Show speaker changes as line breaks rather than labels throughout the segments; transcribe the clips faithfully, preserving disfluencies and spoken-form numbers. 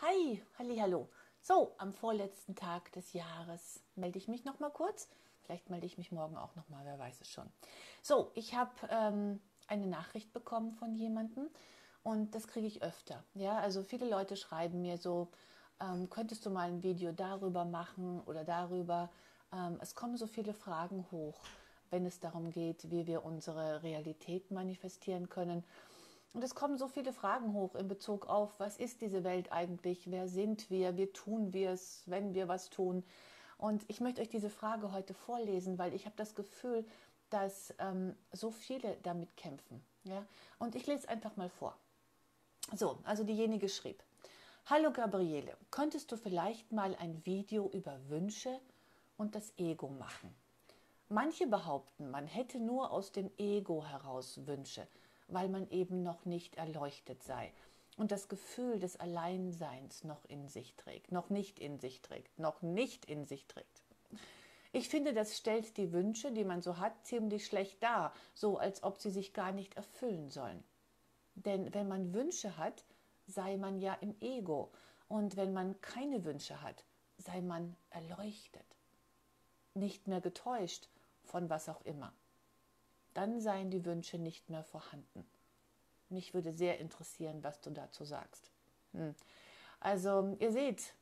Hi, hallo. So, am vorletzten Tag des Jahres melde ich mich noch mal kurz. Vielleicht melde ich mich morgen auch noch mal, wer weiß es schon. So, ich habe ähm, eine Nachricht bekommen von jemandem und das kriege ich öfter. Ja, also viele Leute schreiben mir so, ähm, könntest du mal ein Video darüber machen oder darüber. Ähm, es kommen so viele Fragen hoch, wenn es darum geht, wie wir unsere Realität manifestieren können. Und es kommen so viele Fragen hoch in Bezug auf, was ist diese Welt eigentlich, wer sind wir, wie tun wir es, wenn wir was tun. Und ich möchte euch diese Frage heute vorlesen, weil ich habe das Gefühl, dass ähm, so viele damit kämpfen. Ja? Und ich lese einfach mal vor. So, also diejenige schrieb: Hallo Gabriele, könntest du vielleicht mal ein Video über Wünsche und das Ego machen? Manche behaupten, man hätte nur aus dem Ego heraus Wünsche, weil man eben noch nicht erleuchtet sei und das Gefühl des Alleinseins noch in sich trägt, noch nicht in sich trägt, noch nicht in sich trägt. Ich finde, das stellt die Wünsche, die man so hat, ziemlich schlecht dar, so als ob sie sich gar nicht erfüllen sollen. Denn wenn man Wünsche hat, sei man ja im Ego, und wenn man keine Wünsche hat, sei man erleuchtet, nicht mehr getäuscht von was auch immer. Dann seien die Wünsche nicht mehr vorhanden. Mich würde sehr interessieren, was du dazu sagst. Hm. Also ihr seht,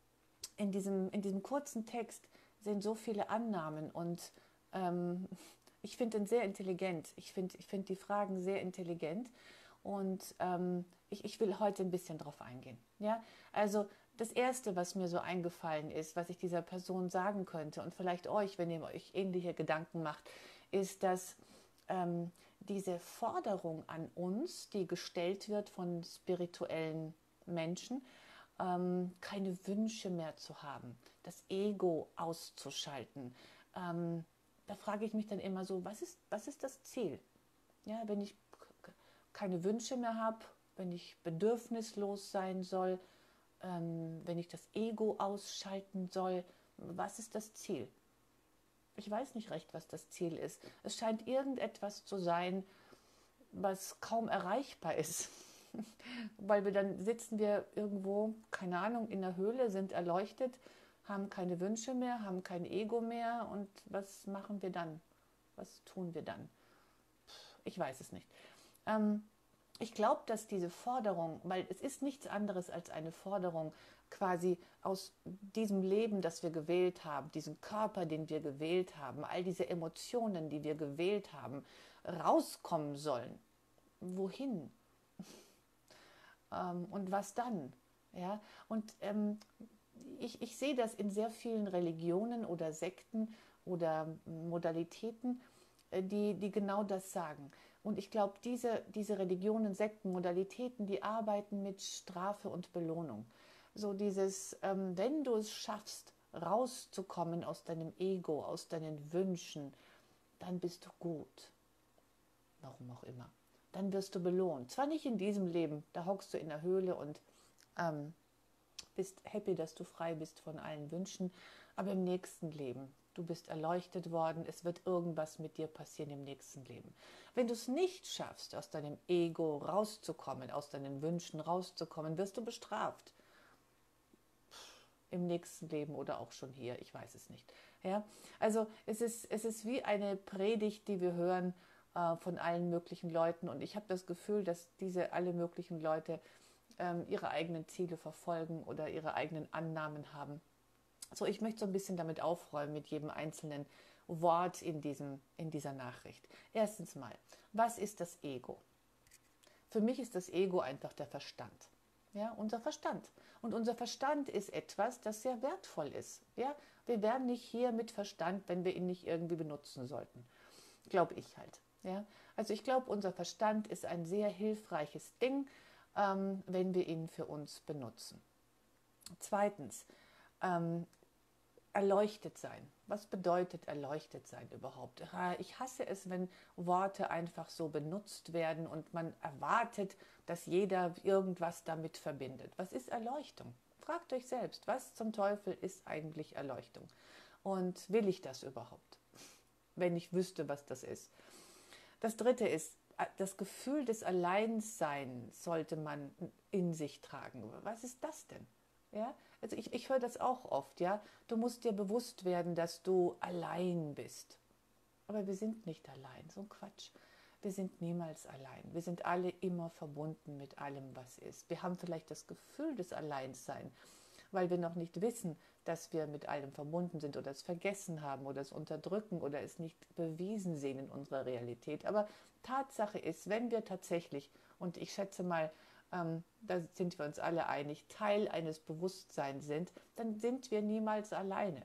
in diesem, in diesem kurzen Text sind so viele Annahmen und ähm, ich finde ihn sehr intelligent. Ich finde ich find die Fragen sehr intelligent und ähm, ich, ich will heute ein bisschen drauf eingehen. Ja? Also das Erste, was mir so eingefallen ist, was ich dieser Person sagen könnte und vielleicht euch, wenn ihr euch ähnliche Gedanken macht, ist, dass ähm, diese Forderung an uns, die gestellt wird von spirituellen Menschen, ähm, keine Wünsche mehr zu haben, das Ego auszuschalten. Ähm, da frage ich mich dann immer so, was ist, was ist das Ziel? Ja, wenn ich keine Wünsche mehr habe, wenn ich bedürfnislos sein soll, ähm, wenn ich das Ego ausschalten soll, was ist das Ziel? Ich weiß nicht recht, was das Ziel ist. Es scheint irgendetwas zu sein, was kaum erreichbar ist. Weil wir dann sitzen wir irgendwo, keine Ahnung, in der Höhle, sind erleuchtet, haben keine Wünsche mehr, haben kein Ego mehr, und was machen wir dann? Was tun wir dann? Ich weiß es nicht. Ähm, ich glaube, dass diese Forderung, weil es ist nichts anderes als eine Forderung, quasi aus diesem Leben, das wir gewählt haben, diesem Körper, den wir gewählt haben, all diese Emotionen, die wir gewählt haben, rauskommen sollen. Wohin? Ähm, und was dann? Ja? Und ähm, ich, ich sehe das in sehr vielen Religionen oder Sekten oder Modalitäten, äh, die, die genau das sagen. Und ich glaube, diese, diese Religionen, Sekten, Modalitäten, die arbeiten mit Strafe und Belohnung. So dieses, ähm, wenn du es schaffst, rauszukommen aus deinem Ego, aus deinen Wünschen, dann bist du gut. Warum auch immer. Dann wirst du belohnt. Zwar nicht in diesem Leben, da hockst du in der Höhle und ähm, bist happy, dass du frei bist von allen Wünschen, aber im nächsten Leben, du bist erleuchtet worden, es wird irgendwas mit dir passieren im nächsten Leben. Wenn du es nicht schaffst, aus deinem Ego rauszukommen, aus deinen Wünschen rauszukommen, wirst du bestraft. Im nächsten Leben oder auch schon hier, ich weiß es nicht. Ja? Also es ist, es ist wie eine Predigt, die wir hören äh, von allen möglichen Leuten, und ich habe das Gefühl, dass diese alle möglichen Leute ähm, ihre eigenen Ziele verfolgen oder ihre eigenen Annahmen haben. So, ich möchte so ein bisschen damit aufräumen, mit jedem einzelnen Wort in, diesem, in dieser Nachricht. Erstens mal, was ist das Ego? Für mich ist das Ego einfach der Verstand. Ja, unser Verstand. Und unser Verstand ist etwas, das sehr wertvoll ist. Ja, wir wären nicht hier mit Verstand, wenn wir ihn nicht irgendwie benutzen sollten. Glaube ich halt. Ja, also ich glaube, unser Verstand ist ein sehr hilfreiches Ding, ähm, wenn wir ihn für uns benutzen. Zweitens, ähm, erleuchtet sein. Was bedeutet erleuchtet sein überhaupt? Ich hasse es, wenn Worte einfach so benutzt werden und man erwartet, dass jeder irgendwas damit verbindet. Was ist Erleuchtung? Fragt euch selbst, was zum Teufel ist eigentlich Erleuchtung? Und will ich das überhaupt, wenn ich wüsste, was das ist? Das dritte ist das Gefühl des Alleinseins sollte man in sich tragen. Was ist das denn? Ja, also ich, ich höre das auch oft, ja. Du musst dir bewusst werden, dass du allein bist. Aber wir sind nicht allein, so ein Quatsch. Wir sind niemals allein. Wir sind alle immer verbunden mit allem, was ist. Wir haben vielleicht das Gefühl des Alleinseins, weil wir noch nicht wissen, dass wir mit allem verbunden sind oder es vergessen haben oder es unterdrücken oder es nicht bewiesen sehen in unserer Realität. Aber Tatsache ist, wenn wir tatsächlich, und ich schätze mal, ähm, da sind wir uns alle einig, Teil eines Bewusstseins sind, dann sind wir niemals alleine.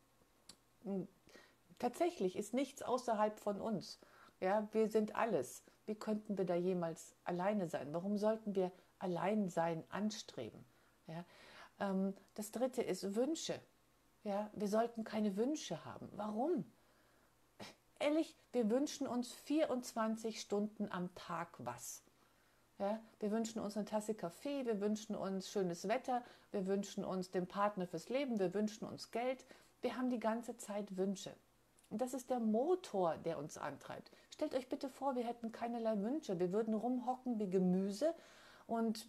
Tatsächlich ist nichts außerhalb von uns. Ja, wir sind alles. Wie könnten wir da jemals alleine sein? Warum sollten wir Alleinsein anstreben? Ja, ähm, das dritte ist Wünsche. Ja, wir sollten keine Wünsche haben. Warum? Ehrlich, wir wünschen uns vierundzwanzig Stunden am Tag was. Ja, wir wünschen uns eine Tasse Kaffee, wir wünschen uns schönes Wetter, wir wünschen uns den Partner fürs Leben, wir wünschen uns Geld. Wir haben die ganze Zeit Wünsche. Und das ist der Motor, der uns antreibt. Stellt euch bitte vor, wir hätten keinerlei Wünsche. Wir würden rumhocken wie Gemüse und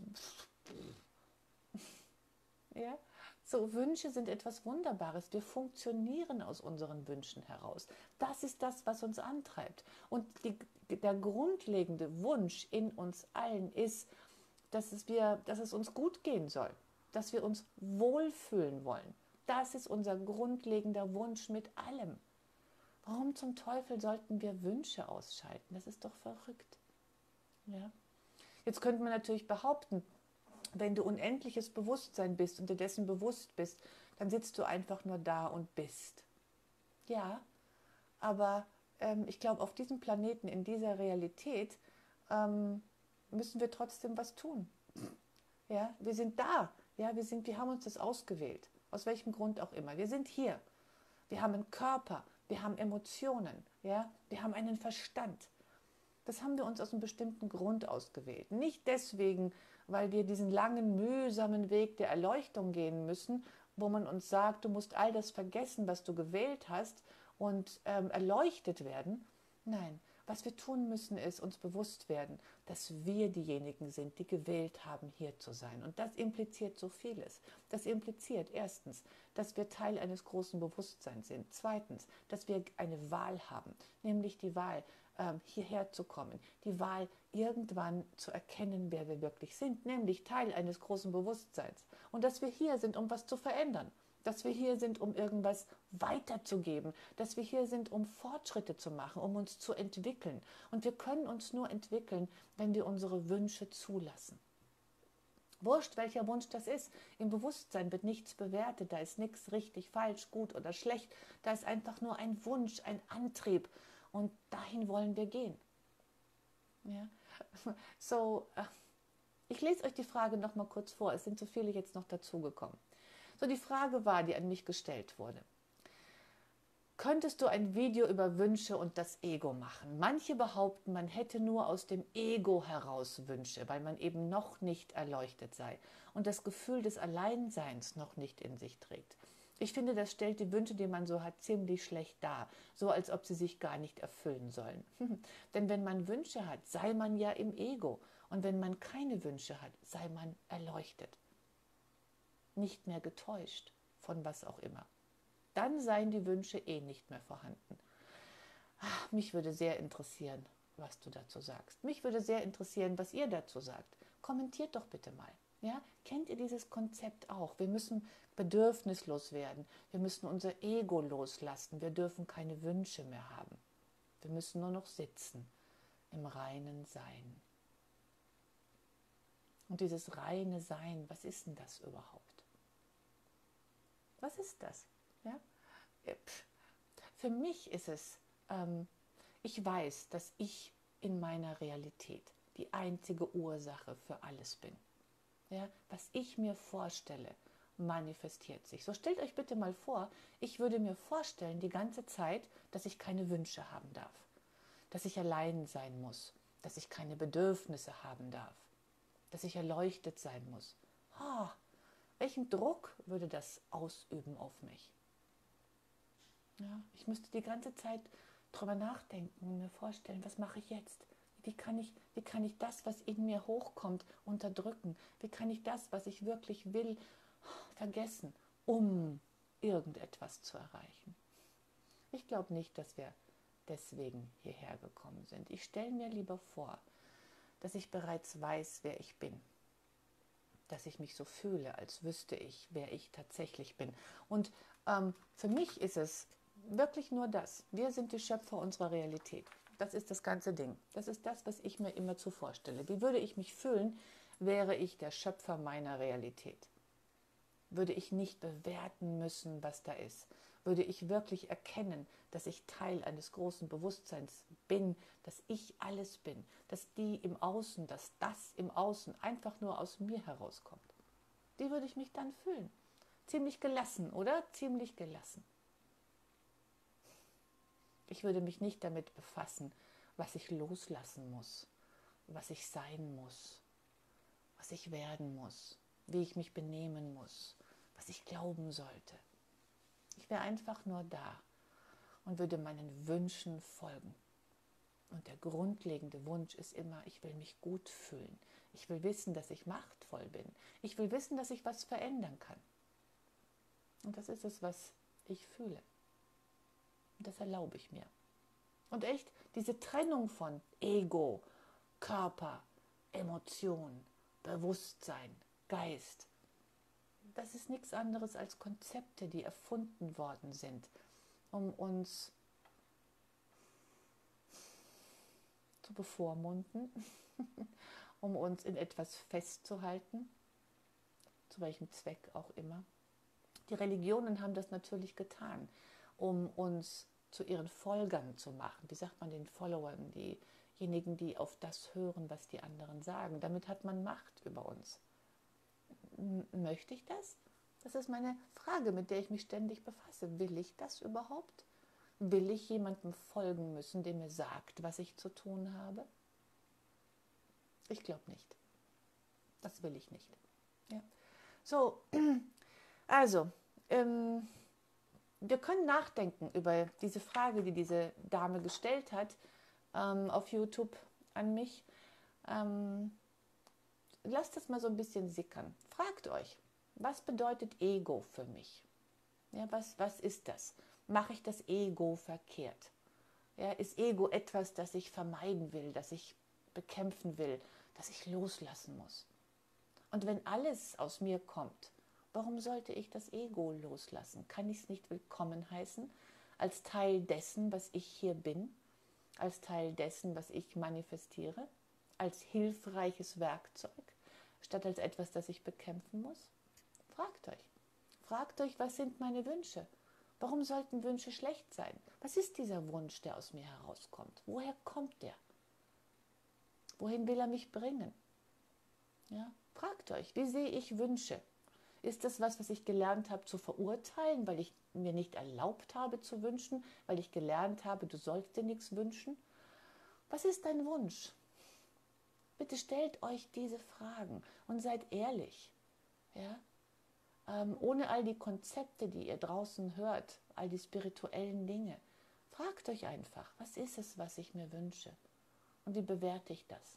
ja, so Wünsche sind etwas Wunderbares. Wir funktionieren aus unseren Wünschen heraus. Das ist das, was uns antreibt. Und die, der grundlegende Wunsch in uns allen ist, dass es, wir, dass es uns gut gehen soll, dass wir uns wohlfühlen wollen. Das ist unser grundlegender Wunsch mit allem. Warum zum Teufel sollten wir Wünsche ausschalten? Das ist doch verrückt. Ja? Jetzt könnte man natürlich behaupten, wenn du unendliches Bewusstsein bist und dir dessen bewusst bist, dann sitzt du einfach nur da und bist. Ja, aber ähm, ich glaube, auf diesem Planeten, in dieser Realität, ähm, müssen wir trotzdem was tun. Ja, wir sind da. Ja, wir, sind, wir haben uns das ausgewählt. Aus welchem Grund auch immer. Wir sind hier. Wir haben einen Körper. Wir haben Emotionen. Ja, wir haben einen Verstand. Das haben wir uns aus einem bestimmten Grund ausgewählt. Nicht deswegen, weil wir diesen langen, mühsamen Weg der Erleuchtung gehen müssen, wo man uns sagt, du musst all das vergessen, was du gewählt hast und ähm, erleuchtet werden. Nein, was wir tun müssen, ist uns bewusst werden, dass wir diejenigen sind, die gewählt haben, hier zu sein. Und das impliziert so vieles. Das impliziert erstens, dass wir Teil eines großen Bewusstseins sind. Zweitens, dass wir eine Wahl haben, nämlich die Wahl, hierher zu kommen, die Wahl, irgendwann zu erkennen, wer wir wirklich sind, nämlich Teil eines großen Bewusstseins. Und dass wir hier sind, um was zu verändern, dass wir hier sind, um irgendwas weiterzugeben, dass wir hier sind, um Fortschritte zu machen, um uns zu entwickeln. Und wir können uns nur entwickeln, wenn wir unsere Wünsche zulassen. Wurscht, welcher Wunsch das ist. Im Bewusstsein wird nichts bewertet, da ist nichts richtig, falsch, gut oder schlecht. Da ist einfach nur ein Wunsch, ein Antrieb. Und dahin wollen wir gehen. Ja? So, ich lese euch die Frage noch mal kurz vor. Es sind so viele jetzt noch dazugekommen. So, die Frage war, die an mich gestellt wurde. Könntest du ein Video über Wünsche und das Ego machen? Manche behaupten, man hätte nur aus dem Ego heraus Wünsche, weil man eben noch nicht erleuchtet sei und das Gefühl des Alleinseins noch nicht in sich trägt. Ich finde, das stellt die Wünsche, die man so hat, ziemlich schlecht dar, so als ob sie sich gar nicht erfüllen sollen. Denn wenn man Wünsche hat, sei man ja im Ego. Und wenn man keine Wünsche hat, sei man erleuchtet. Nicht mehr getäuscht von was auch immer. Dann seien die Wünsche eh nicht mehr vorhanden. Ach, mich würde sehr interessieren, was du dazu sagst. Mich würde sehr interessieren, was ihr dazu sagt. Kommentiert doch bitte mal. Ja, kennt ihr dieses Konzept auch? Wir müssen bedürfnislos werden. Wir müssen unser Ego loslassen. Wir dürfen keine Wünsche mehr haben. Wir müssen nur noch sitzen im reinen Sein. Und dieses reine Sein, was ist denn das überhaupt? Was ist das? Ja? Für mich ist es, ähm, ich weiß, dass ich in meiner Realität die einzige Ursache für alles bin. Ja, was ich mir vorstelle, manifestiert sich. So stellt euch bitte mal vor, ich würde mir vorstellen die ganze Zeit, dass ich keine Wünsche haben darf, dass ich allein sein muss, dass ich keine Bedürfnisse haben darf, dass ich erleuchtet sein muss. Oh, welchen Druck würde das ausüben auf mich? Ja, ich müsste die ganze Zeit drüber nachdenken und mir vorstellen, was mache ich jetzt? Wie kann ich, wie kann ich das, was in mir hochkommt, unterdrücken? Wie kann ich das, was ich wirklich will, vergessen, um irgendetwas zu erreichen? Ich glaube nicht, dass wir deswegen hierher gekommen sind. Ich stelle mir lieber vor, dass ich bereits weiß, wer ich bin. Dass ich mich so fühle, als wüsste ich, wer ich tatsächlich bin. Und ähm, für mich ist es wirklich nur das. Wir sind die Schöpfer unserer Realität. Das ist das ganze Ding. Das ist das, was ich mir immer zu vorstelle. Wie würde ich mich fühlen, wäre ich der Schöpfer meiner Realität? Würde ich nicht bewerten müssen, was da ist? Würde ich wirklich erkennen, dass ich Teil eines großen Bewusstseins bin, dass ich alles bin, dass die im Außen, dass das im Außen einfach nur aus mir herauskommt? Wie würde ich mich dann fühlen? Ziemlich gelassen, oder? Ziemlich gelassen. Ich würde mich nicht damit befassen, was ich loslassen muss, was ich sein muss, was ich werden muss, wie ich mich benehmen muss, was ich glauben sollte. Ich wäre einfach nur da und würde meinen Wünschen folgen. Und der grundlegende Wunsch ist immer, ich will mich gut fühlen. Ich will wissen, dass ich machtvoll bin. Ich will wissen, dass ich was verändern kann. Und das ist es, was ich fühle. Und das erlaube ich mir. Und echt, diese Trennung von Ego, Körper, Emotion, Bewusstsein, Geist, das ist nichts anderes als Konzepte, die erfunden worden sind, um uns zu bevormunden, um uns in etwas festzuhalten, zu welchem Zweck auch immer. Die Religionen haben das natürlich getan, um uns zu ihren Folgern zu machen. Wie sagt man den Followern, diejenigen, die auf das hören, was die anderen sagen. Damit hat man Macht über uns. M- möchte ich das? Das ist meine Frage, mit der ich mich ständig befasse. Will ich das überhaupt? Will ich jemandem folgen müssen, der mir sagt, was ich zu tun habe? Ich glaube nicht. Das will ich nicht. Ja. So, also, ähm, wir können nachdenken über diese Frage, die diese Dame gestellt hat ähm, auf YouTube an mich. Ähm, lasst das mal so ein bisschen sickern. Fragt euch, was bedeutet Ego für mich? Ja, was, was ist das? Mache ich das Ego verkehrt? Ja, ist Ego etwas, das ich vermeiden will, das ich bekämpfen will, das ich loslassen muss? Und wenn alles aus mir kommt, warum sollte ich das Ego loslassen? Kann ich es nicht willkommen heißen, als Teil dessen, was ich hier bin, als Teil dessen, was ich manifestiere, als hilfreiches Werkzeug, statt als etwas, das ich bekämpfen muss? Fragt euch. Fragt euch, was sind meine Wünsche? Warum sollten Wünsche schlecht sein? Was ist dieser Wunsch, der aus mir herauskommt? Woher kommt der? Wohin will er mich bringen? Ja? Fragt euch, wie sehe ich Wünsche? Ist das was, was ich gelernt habe zu verurteilen, weil ich mir nicht erlaubt habe zu wünschen, weil ich gelernt habe, du sollst dir nichts wünschen? Was ist dein Wunsch? Bitte stellt euch diese Fragen und seid ehrlich. Ja? Ähm, ohne all die Konzepte, die ihr draußen hört, all die spirituellen Dinge. Fragt euch einfach, was ist es, was ich mir wünsche? Und wie bewerte ich das?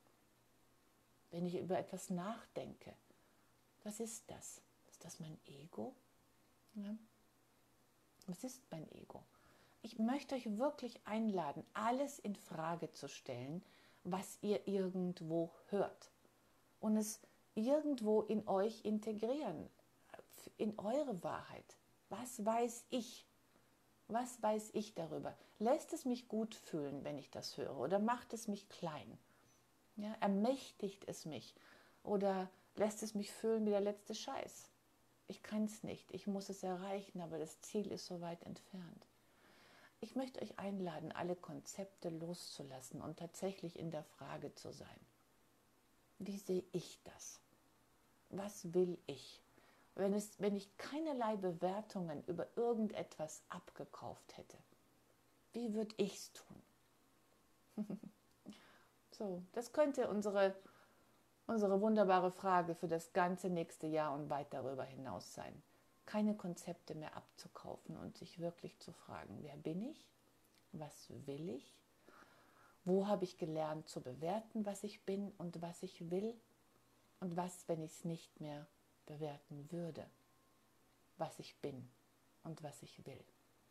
Wenn ich über etwas nachdenke, was ist das? Ist das mein Ego? Ja. Was ist mein Ego? Ich möchte euch wirklich einladen, alles in Frage zu stellen, was ihr irgendwo hört. Und es irgendwo in euch integrieren, in eure Wahrheit. Was weiß ich? Was weiß ich darüber? Lässt es mich gut fühlen, wenn ich das höre? Oder macht es mich klein? Ja, ermächtigt es mich? Oder lässt es mich fühlen wie der letzte Scheiß? Ich kann es nicht, ich muss es erreichen, aber das Ziel ist so weit entfernt. Ich möchte euch einladen, alle Konzepte loszulassen und tatsächlich in der Frage zu sein. Wie sehe ich das? Was will ich? Wenn, es, wenn ich keinerlei Bewertungen über irgendetwas abgekauft hätte, wie würde ich es tun? So, das könnte unsere, unsere wunderbare Frage für das ganze nächste Jahr und weit darüber hinaus sein. Keine Konzepte mehr abzukaufen und sich wirklich zu fragen, wer bin ich? Was will ich? Wo habe ich gelernt zu bewerten, was ich bin und was ich will? Und was, wenn ich es nicht mehr bewerten würde, was ich bin und was ich will?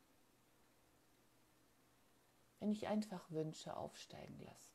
Wenn ich einfach Wünsche aufsteigen lasse,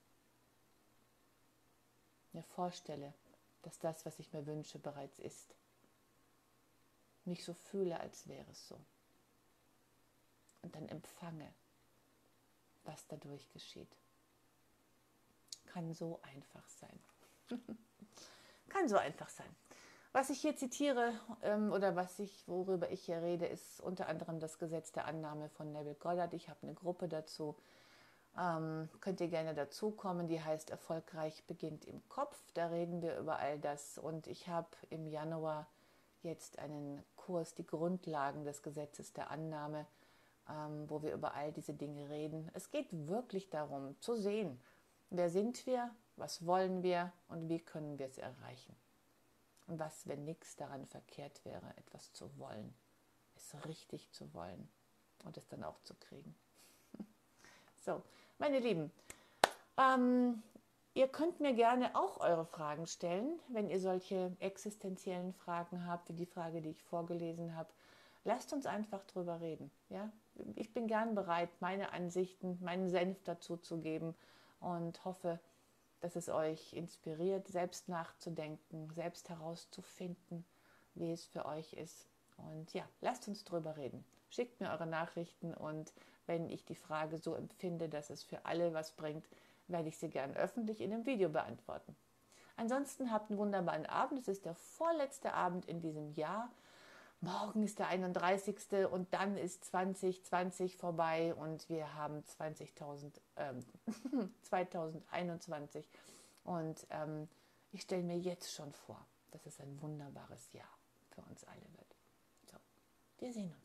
mir vorstelle, dass das, was ich mir wünsche, bereits ist, mich so fühle, als wäre es so, und dann empfange, was dadurch geschieht. Kann so einfach sein. Kann so einfach sein. Was ich hier zitiere ähm, oder was ich, worüber ich hier rede, ist unter anderem das Gesetz der Annahme von Neville Goddard. Ich habe eine Gruppe dazu. Ähm, könnt ihr gerne dazukommen. Die heißt Erfolgreich beginnt im Kopf. Da reden wir über all das. Und ich habe im Januar jetzt einen Kurs, die Grundlagen des Gesetzes der Annahme, ähm, wo wir über all diese Dinge reden. Es geht wirklich darum, zu sehen, wer sind wir, was wollen wir und wie können wir es erreichen. Und was, wenn nichts daran verkehrt wäre, etwas zu wollen, es richtig zu wollen und es dann auch zu kriegen. So, meine Lieben, ähm, ihr könnt mir gerne auch eure Fragen stellen, wenn ihr solche existenziellen Fragen habt, wie die Frage, die ich vorgelesen habe. Lasst uns einfach drüber reden. Ja? Ich bin gern bereit, meine Ansichten, meinen Senf dazu zu geben und hoffe, dass es euch inspiriert, selbst nachzudenken, selbst herauszufinden, wie es für euch ist. Und ja, lasst uns drüber reden. Schickt mir eure Nachrichten und wenn ich die Frage so empfinde, dass es für alle was bringt, werde ich sie gern öffentlich in einem Video beantworten. Ansonsten habt einen wunderbaren Abend. Es ist der vorletzte Abend in diesem Jahr. Morgen ist der einunddreißigste und dann ist zwanzig zwanzig vorbei und wir haben zwanzigtausend, ähm, zweitausendeinundzwanzig und ähm, ich stelle mir jetzt schon vor, dass es ein wunderbares Jahr für uns alle wird. So, wir sehen uns.